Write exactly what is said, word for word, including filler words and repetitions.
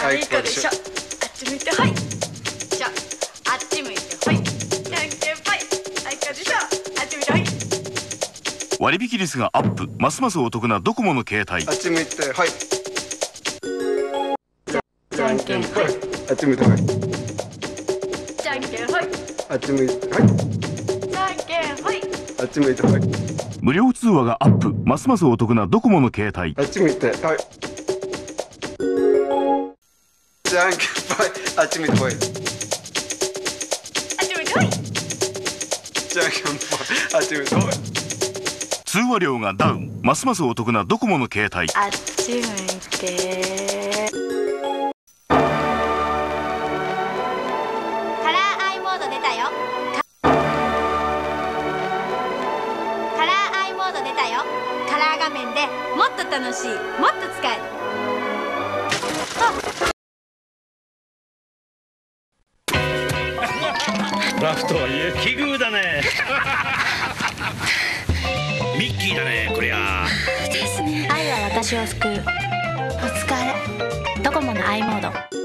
はい、こうでしょ。あっち向いてはい。しょ。あっち向いてはい。じゃんけんぽい。はい、こうでしょ。あっち向いてはい。 割引率がアップ、ますますお得なドコモの携帯。 あっち向いてはい。 じゃんけんぽい。 あっち向いてはい。 じゃんけんほい。 あっち向いてはい。 じゃんけんほい。 あっち向いてはい。 無料通話がアップ、ますますお得なドコモの携帯。 あっち向いてはい。じゃんけんぽい。あっち向いてはい。 あっち向いてはい。 じゃんけんぽい。あっち向いてはい。 通話料がダウン、ますますお得なドコモの携帯。 あっち向いて。 カラーアイモード出たよ。カラーアイモード出たよ。カラー画面でもっと楽しい、もっと使える。 ラフとはいえ奇遇だね。ミッキーだねこりゃ。 ですね。愛は私を救う。お疲れ。ドコモの i モード。